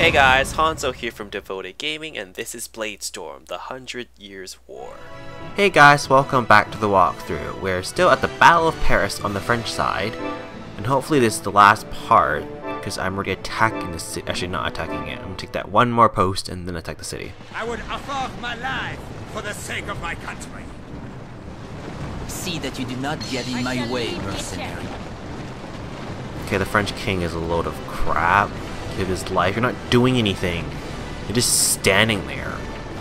Hey guys, Hanzo here from Devoted Gaming, and this is Bladestorm, the 100 Years' War. Hey guys, welcome back to the walkthrough. We're still at the Battle of Paris on the French side, and hopefully this is the last part, because I'm already attacking the city. Actually, not attacking it. I'm gonna take that one more post and then attack the city. I would offer my life for the sake of my country. See that you do not get in my way, mercenary. Okay, the French king is a load of crap. Give his life. You're not doing anything. You're just standing there.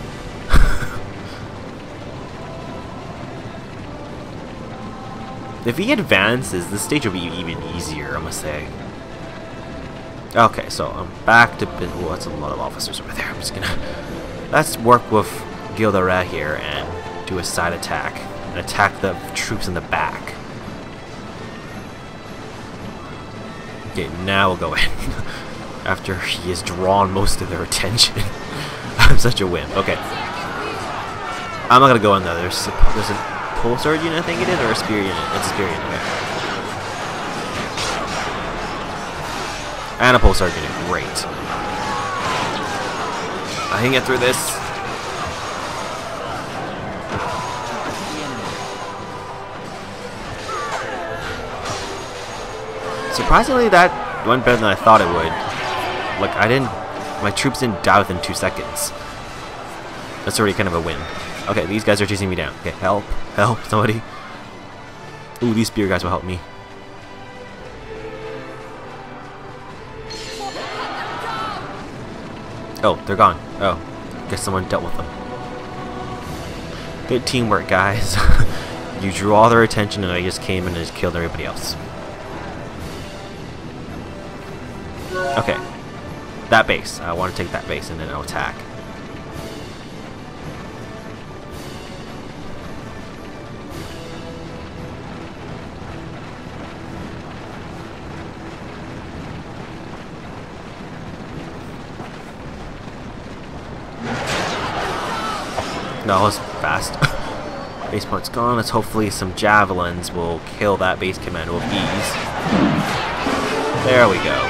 If he advances, the stage will be even easier, I must say. Okay, so I'm back to... Oh, that's a lot of officers over there. I'm just gonna... Let's work with Gildaret here and do a side attack. And attack the troops in the back. Okay, now we'll go in. After he has drawn most of their attention. I'm such a wimp. Okay. I'm not gonna go in there. There's a pulsar unit, I think it is, or a spear unit. It's a spear unit. Okay. And a pulsar unit. Great. I can get through this. Surprisingly, that went better than I thought it would. Like, my troops didn't die within 2 seconds. That's already kind of a win. Okay, these guys are chasing me down. Okay, help, somebody. Ooh, these spear guys will help me. Oh, they're gone. Oh, guess someone dealt with them. Good teamwork, guys. You drew all their attention and I just came in and just killed everybody else. Okay. That base. I want to take that base and then I'll attack. That was fast. Base point's gone. Let's hopefully some javelins will kill that base commander with ease. There we go.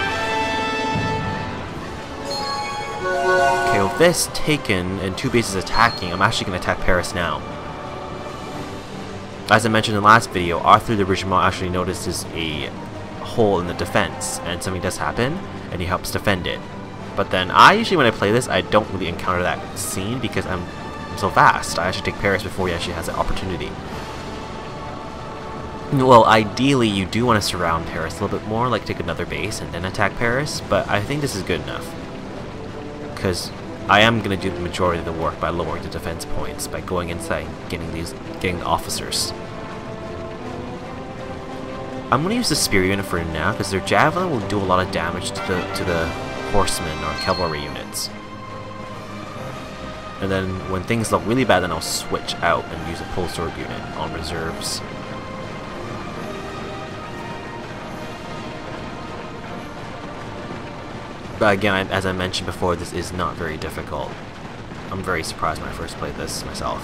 Okay, with this taken and 2 bases attacking, I'm actually going to attack Paris now. As I mentioned in the last video, Arthur de Rougemont actually notices a hole in the defense, and something does happen, and he helps defend it. But then, usually when I play this, I don't really encounter that scene because I'm so fast. I actually take Paris before he actually has that opportunity. Well, ideally, you do want to surround Paris a little bit more, like take another base and then attack Paris, but I think this is good enough. Because I am going to do the majority of the work by lowering the defense points, by going inside and getting the officers. I'm going to use the spear unit for now, because their javelin will do a lot of damage to the horsemen or cavalry units. And then when things look really bad, then I'll switch out and use a pole sword unit on reserves. But again, as I mentioned before, this is not very difficult. I'm very surprised when I first played this myself.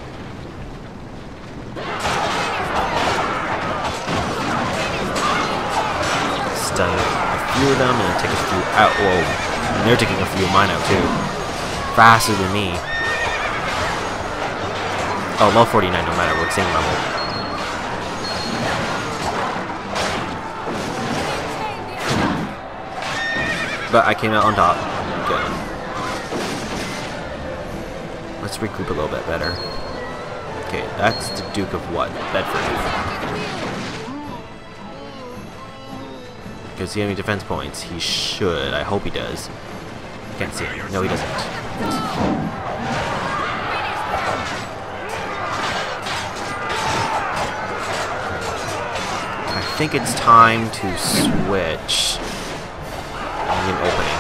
Stun a few of them and take a few out. Whoa, and they're taking a few of mine out too. Faster than me. Oh, level 49 no matter what, same level. But I came out on top. Good. Let's recoup a little bit better. Okay, that's the Duke of what? Bedford. Does he have any defense points? He should. I hope he does. Can't see him. No, he doesn't. I think it's time to switch. An opening.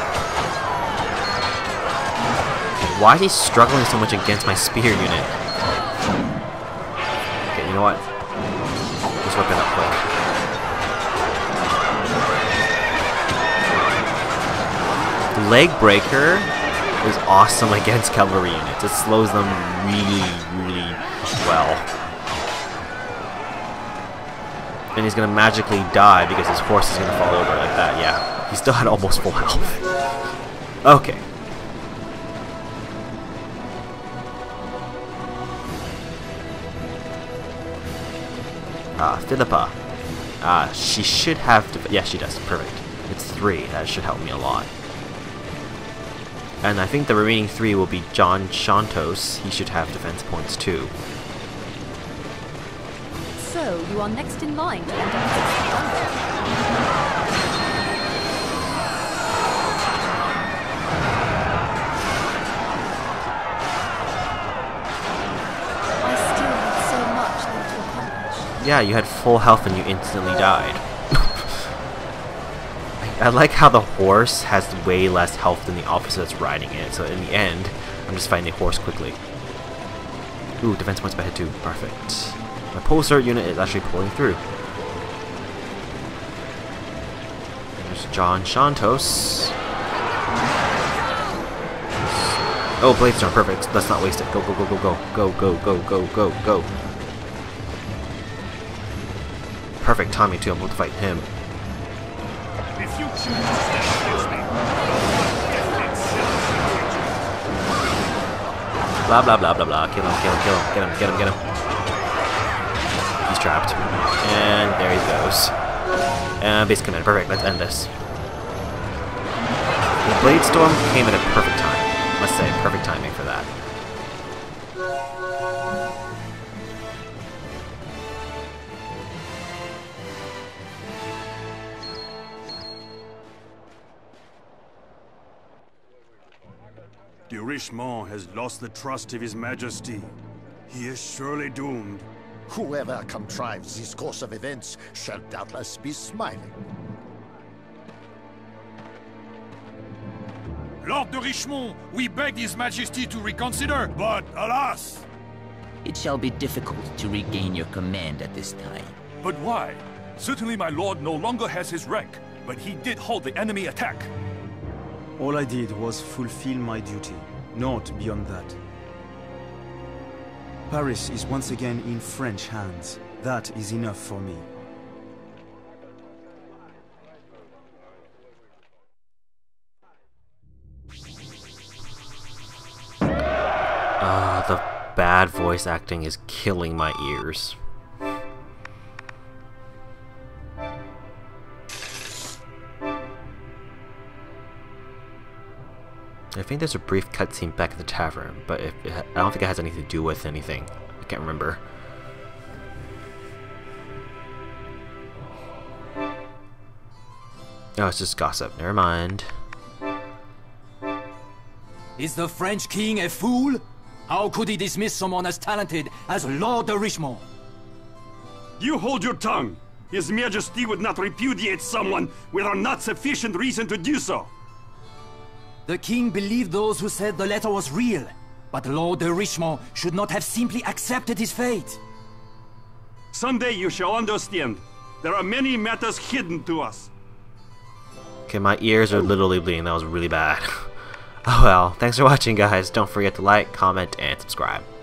Why is he struggling so much against my spear unit? Okay, you know what? Let's whip it up quick. Leg Breaker is awesome against cavalry units. It slows them really well. And he's gonna magically die because his horse is gonna fall over like that. Yeah, he still had almost full health. Okay. Philippa. She should have... yeah, she does. Perfect. It's 3. That should help me a lot. And I think the remaining 3 will be John Santos. He should have defense points too. So, you are next in line to end up Yeah, you had full health and you instantly died. I like how the horse has way less health than the officer that's riding it, so in the end, I'm just fighting the horse quickly. Ooh, defense points by hit 2. Perfect. My pulsar unit is actually pulling through. There's John Santos. Oh, Bladestorm, perfect. Let's not waste it. Go, go, go, go, go. Go, go, go, go, go, go. Perfect timing too, I'm able to fight him. If you choose to stand against me, blah blah blah blah blah. Kill him, kill him, kill him, get him, get him, get him. He's trapped. And there he goes. And base command, perfect, let's end this. The Bladestorm came at a perfect time. Must say, perfect timing for that. De Richemont has lost the trust of His Majesty. He is surely doomed. Whoever contrives this course of events shall doubtless be smiling. Lord de Richemont, we beg His Majesty to reconsider, but alas! It shall be difficult to regain your command at this time. But why? Certainly my lord no longer has his rank, but he did hold the enemy attack. All I did was fulfill my duty, not beyond that. Paris is once again in French hands. That is enough for me. The bad voice acting is killing my ears. I think there's a brief cutscene back at the tavern, but I don't think it has anything to do with anything. I can't remember. Oh, it's just gossip. Never mind. Is the French king a fool? How could he dismiss someone as talented as Lord de Richemont? You hold your tongue! His Majesty would not repudiate someone with not sufficient reason to do so! The king believed those who said the letter was real, but Lord de Richemont should not have simply accepted his fate. Someday you shall understand. There are many matters hidden to us. Okay, my ears are literally bleeding. That was really bad. Oh well, thanks for watching guys. Don't forget to like, comment, and subscribe.